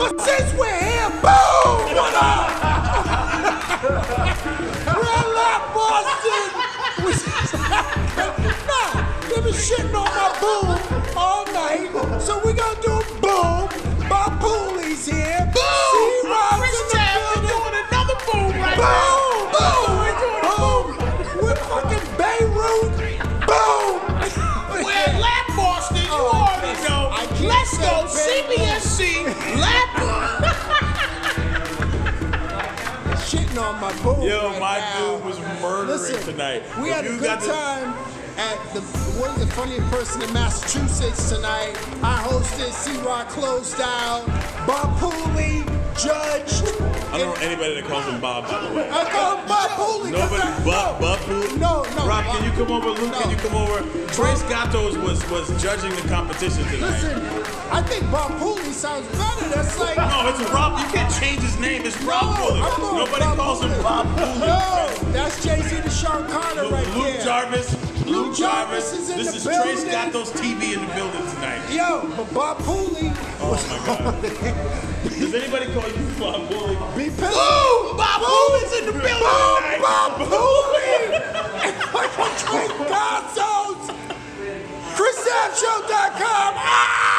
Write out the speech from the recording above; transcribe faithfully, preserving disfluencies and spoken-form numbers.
But since we're here, boom! What up? Red Lap Boston! Nah, they been shitting on my boom all night, so we gonna do boom. Bob Pooley's here. Boom! C-Rob's Rich in the Tab, building. we're doing another boom right Boom! now. Boom! We're doing a boom. We're fucking Beirut. Boom! We're Lap Boston, you Oh, already know. I can't Let's say go, C B S C, Lap. Shitting on my boom. Yo, right my now. dude was murdering Listen, tonight. We If had a you good got the- time at the what is the funniest person in Massachusetts tonight. I hosted, C-Rock closed out, Bob Pooley judged. I don't know anybody that calls him Bob, by the way. I call him Bob Pooley. 'cause Nobody I- but Bob Pooley? No, no. Rob, can you come over? Luke, No. can you come over? Trace Gatos was, was judging the competition tonight. Listen, I think Bob Pooley sounds better. That's like No, it's Rob. You can't change his name. It's Rob No, Pooley. I'm going Nobody Bob calls him Pooley. Bob Pooley. No, that's Jay-Z to Sean Carter right Luke there. Jarvis. Luke Jarvis is in This the is building. Trace Gatos T V in the building tonight. Yo, but Bob Pooley Oh was my God. Does anybody call you Bob Pooley? be pissed. Boom! Bob Pooley's in the building Boom! tonight. Bob Pooley! Trace Gatos! Chris Sapp Show dot com! Ah!